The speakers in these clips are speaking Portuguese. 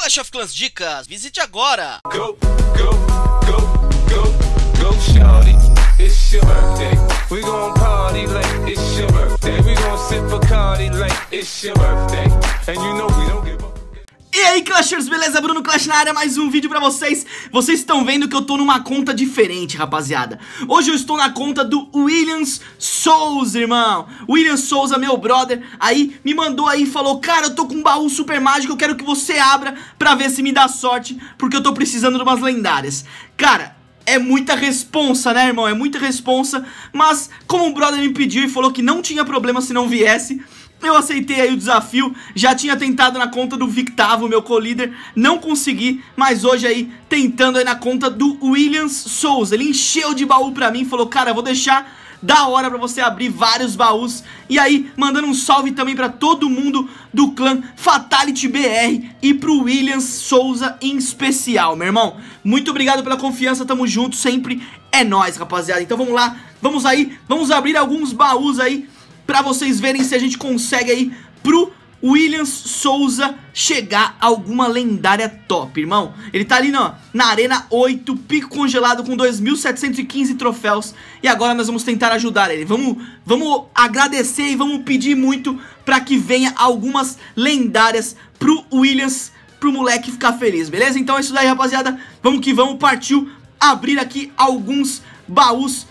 Clash of Clans Dicas, visite agora! Go, go, go, go, go, shawty, it's your birthday. We gon' party like it's your birthday. We gon' sip Bacardi like it's your birthday. And you know we don't give up. E aí, Clashers, beleza? Bruno Clash na área, mais um vídeo pra vocês. Vocês estão vendo que eu tô numa conta diferente, rapaziada. Hoje eu estou na conta do William Souza, irmão. William Souza, meu brother, aí me mandou aí e falou: cara, eu tô com um baú super mágico, eu quero que você abra pra ver se me dá sorte, porque eu tô precisando de umas lendárias. Cara, é muita responsa, né, irmão? É muita responsa. Mas como o brother me pediu e falou que não tinha problema se não viesse, eu aceitei aí o desafio. Já tinha tentado na conta do Victavo, meu co-líder, não consegui, mas hoje aí tentando aí na conta do William Souza. Ele encheu de baú pra mim, falou: cara, eu vou deixar da hora pra você abrir vários baús. E aí, mandando um salve também pra todo mundo do clã Fatality BR e pro William Souza em especial, meu irmão. Muito obrigado pela confiança, tamo junto, sempre é nóis, rapaziada. Então vamos lá, vamos abrir alguns baús aí pra vocês verem se a gente consegue aí pro William Souza chegar a alguma lendária top, irmão. Ele tá ali na Arena 8, pico congelado com 2.715 troféus. E agora nós vamos tentar ajudar ele. Vamos agradecer e vamos pedir muito pra que venha algumas lendárias pro pro moleque ficar feliz, beleza? Então é isso daí, rapaziada. Vamos que vamos, partiu abrir aqui alguns baús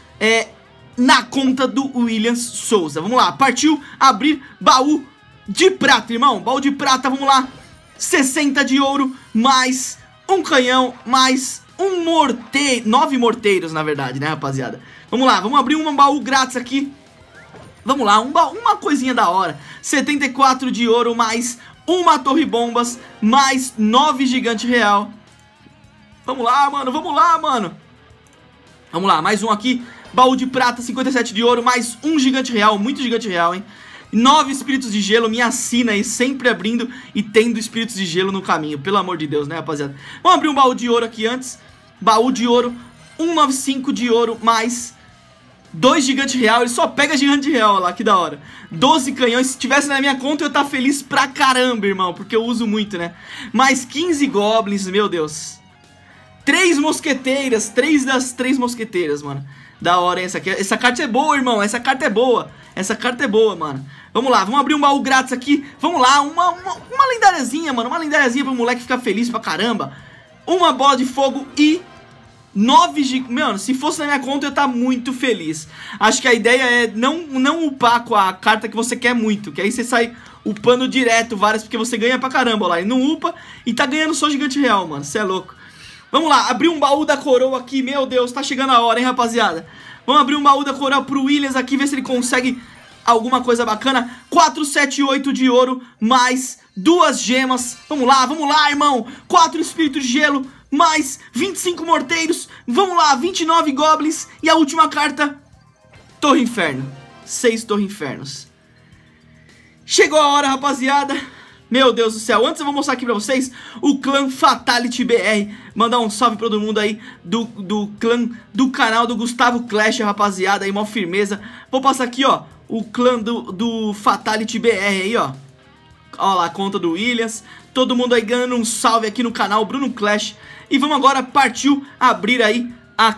na conta do William Souza. Vamos lá, partiu abrir baú de prata, irmão. Baú de prata, vamos lá. 60 de ouro, mais um canhão, mais um morteiro. 9 morteiros, na verdade, né, rapaziada? Vamos lá, vamos abrir um baú grátis aqui. Vamos lá, uma coisinha da hora. 74 de ouro, mais uma torre bombas, mais 9 gigante real. Vamos lá, mano, vamos lá, mano. Vamos lá, mais um aqui. Baú de prata, 57 de ouro, mais um gigante real, muito gigante real, hein? 9 espíritos de gelo, me assina aí, sempre abrindo e tendo espíritos de gelo no caminho, pelo amor de Deus, né, rapaziada? Vamos abrir um baú de ouro aqui antes. Baú de ouro, 195 de ouro, mais 2 gigante real, ele só pega gigante real lá, que da hora. 12 canhões, se tivesse na minha conta eu ia estar feliz pra caramba, irmão, porque eu uso muito, né? Mais 15 goblins, meu Deus. 3 mosqueteiras, 3 das 3 mosqueteiras, mano. Da hora, hein? Essa carta é boa, irmão. Essa carta é boa. Essa carta é boa, mano. Vamos lá, vamos abrir um baú grátis aqui. Vamos lá, uma lendáriazinha, mano. Uma lendáriazinha pro moleque ficar feliz pra caramba. Uma bola de fogo e 9 GB. Mano, se fosse na minha conta eu ia estar muito feliz. Acho que a ideia é não upar com a carta que você quer muito, que aí você sai upando direto várias, porque você ganha pra caramba lá. E não upa e tá ganhando só gigante real, mano. Você é louco. Vamos lá, abrir um baú da coroa aqui. Meu Deus, tá chegando a hora, hein, rapaziada. Vamos abrir um baú da coroa pro Williams aqui, ver se ele consegue alguma coisa bacana. 478 de ouro, mais 2 gemas. Vamos lá, irmão. 4 espíritos de gelo, mais 25 morteiros. Vamos lá, 29 goblins. E a última carta, Torre Inferno. 6 Torre Infernos. Chegou a hora, rapaziada. Meu Deus do céu, antes eu vou mostrar aqui pra vocês o clã Fatality BR. Mandar um salve pra todo mundo aí do clã, do canal do Gustavo Clash, rapaziada, aí, mó firmeza. Vou passar aqui, ó, o clã do Fatality BR aí, ó. Ó lá, a conta do Williams. Todo mundo aí ganhando um salve aqui no canal Bruno Clash. E vamos agora, partiu abrir aí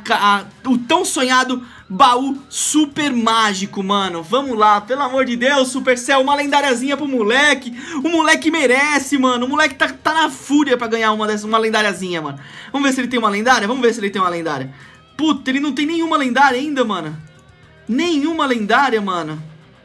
o tão sonhado baú super mágico, mano. Vamos lá, pelo amor de Deus, Supercell, uma lendáriazinha pro moleque. O moleque merece, mano. O moleque tá na fúria pra ganhar uma lendáriazinha, mano. Vamos ver se ele tem uma lendária? Vamos ver se ele tem uma lendária. Puta, ele não tem nenhuma lendária ainda, mano. Nenhuma lendária, mano.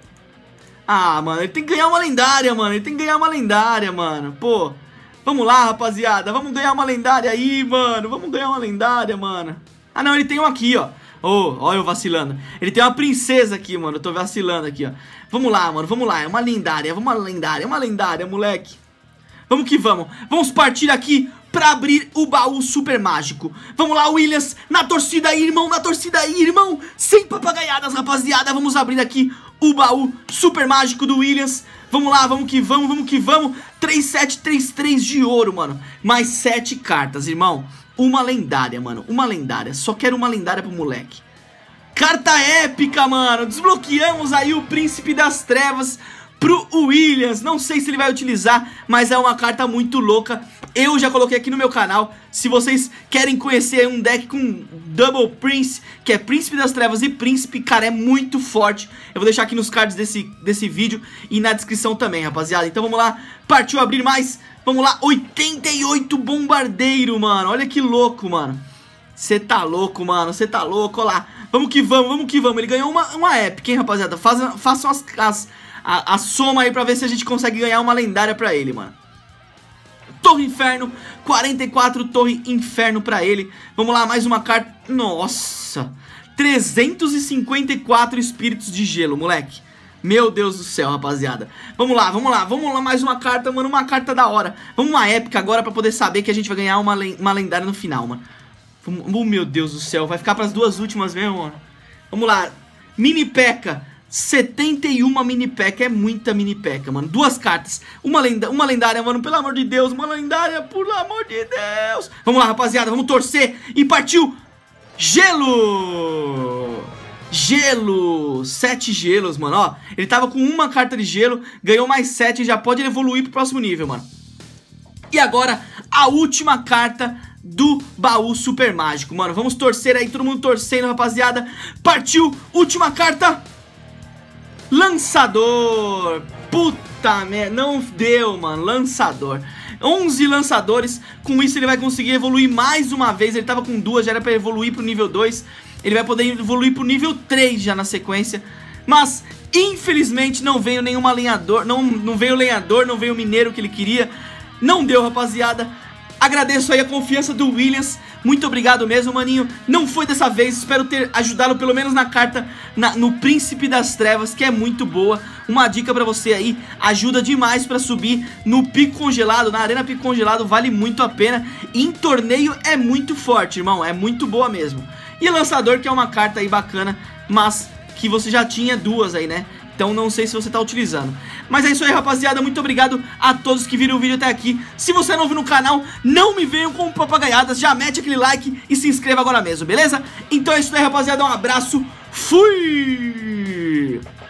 Ah, mano, ele tem que ganhar uma lendária, mano. Ele tem que ganhar uma lendária, mano. Pô, vamos lá, rapaziada. Vamos ganhar uma lendária aí, mano. Vamos ganhar uma lendária, mano. Ah, não, ele tem um aqui, ó. Oh, olha eu vacilando. Ele tem uma princesa aqui, mano. Eu tô vacilando aqui, ó. Vamos lá, mano, vamos lá. É uma lendária, uma lendária, moleque. Vamos que vamos. Vamos partir aqui pra abrir o baú super mágico. Vamos lá, Williams. Na torcida aí, irmão. Na torcida aí, irmão. Sem papagaiadas, rapaziada. Vamos abrir aqui o baú super mágico do Williams. Vamos lá, vamos que vamos, vamos que vamos. 3733 de ouro, mano. Mais 7 cartas, irmão. Uma lendária, mano, uma lendária. Só quero uma lendária pro moleque. Carta épica, mano. Desbloqueamos aí o Príncipe das Trevas pro Williams. Não sei se ele vai utilizar, mas é uma carta muito louca. Eu já coloquei aqui no meu canal. Se vocês querem conhecer um deck com Double Prince, que é Príncipe das Trevas e Príncipe, cara, é muito forte. Eu vou deixar aqui nos cards desse vídeo e na descrição também, rapaziada. Então vamos lá, partiu abrir mais. Vamos lá, 88 bombardeiro, mano. Olha que louco, mano. Você tá louco, mano, você tá louco, olha lá. Vamos que vamos, vamos que vamos. Ele ganhou uma épica, hein, rapaziada. Façam a soma aí pra ver se a gente consegue ganhar uma lendária pra ele, mano. Torre Inferno, 44 Torre Inferno pra ele. Vamos lá, mais uma carta. Nossa, 354 Espíritos de Gelo, moleque. Meu Deus do céu, rapaziada. Vamos lá, mais uma carta, mano, uma carta da hora. Vamos uma épica agora pra poder saber que a gente vai ganhar uma lendária no final, mano. Oh, meu Deus do céu, vai ficar pras duas últimas mesmo, mano. Vamos lá, Mini P.E.K.K.A. 71 Mini P.E.K.K.A. É muita Mini P.E.K.K.A., mano. Duas cartas, uma lendária, mano, pelo amor de Deus. Uma lendária, pelo amor de Deus. Vamos lá, rapaziada, vamos torcer. E partiu, Gelo. Gelo, 7 gelos, mano, ó. Ele tava com uma carta de gelo, ganhou mais 7 e já pode evoluir pro próximo nível, mano. E agora, a última carta do baú super mágico, mano. Vamos torcer aí, todo mundo torcendo, rapaziada. Partiu, última carta. Lançador. Puta merda, não deu, mano, lançador. 11 lançadores, com isso ele vai conseguir evoluir mais uma vez. Ele tava com 2, já era pra evoluir pro nível 2. Ele vai poder evoluir pro nível 3 já na sequência. Mas, infelizmente, não veio nenhuma lenhador. Não veio lenhador, não veio o mineiro que ele queria. Não deu, rapaziada. Agradeço aí a confiança do Williams. Muito obrigado mesmo, maninho. Não foi dessa vez, espero ter ajudado pelo menos na carta no Príncipe das Trevas, que é muito boa. Uma dica pra você aí, ajuda demais pra subir no Pico Congelado, na Arena Pico Congelado, vale muito a pena. E em torneio é muito forte, irmão, é muito boa mesmo. E Lançador, que é uma carta aí bacana, mas que você já tinha 2 aí, né? Então não sei se você tá utilizando. Mas é isso aí, rapaziada, muito obrigado a todos que viram o vídeo até aqui. Se você é novo no canal, não me venham com papagaiadas, já mete aquele like e se inscreva agora mesmo, beleza? Então é isso aí, rapaziada, um abraço, fui!